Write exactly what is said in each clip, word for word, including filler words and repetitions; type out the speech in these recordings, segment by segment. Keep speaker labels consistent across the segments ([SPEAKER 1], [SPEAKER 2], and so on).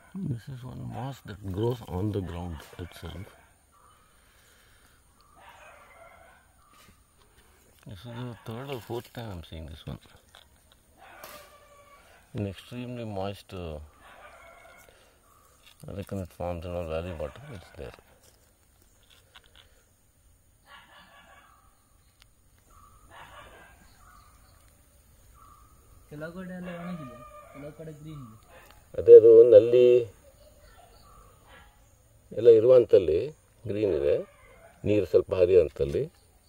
[SPEAKER 1] This is one moss that grows on the ground itself. This is the third or fourth time I'm seeing this one. In extremely moist, uh, I reckon it farms in all valley water, it's there.
[SPEAKER 2] ಕೆಲವು ಕಡೆ ಎಲ್ಲ ಒಣಗಿದೆ, ಕೆಲವು ಕಡೆ green ಇದೆ.
[SPEAKER 1] ಅದೇ ಅದು ನಲ್ಲಿ ಎಲ್ಲ ಇರುವಂತಲ್ಲಿ ಗ್ರೀನ್ ಇದೆ, ನೀರು ಸ್ವಲ್ಪ ಹರಿಯುವಂತಲ್ಲಿ.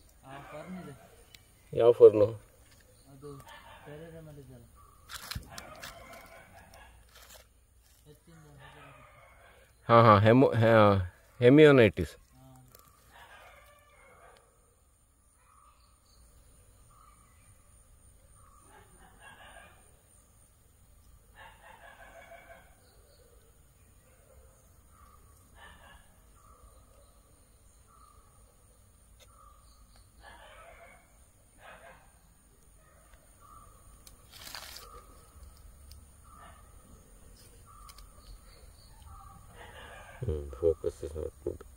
[SPEAKER 1] ಯಾವ ಫರ್ನು?
[SPEAKER 2] ಅದು ಬೇರೆ ಮಾಡಿದ್ದಲ್ಲ.
[SPEAKER 1] ಹಾಂ ಹಾಂ ಹೆಮೋ ಹೆಮಿಯೋನೈಟಿಸ್. Hmm, focus is not good.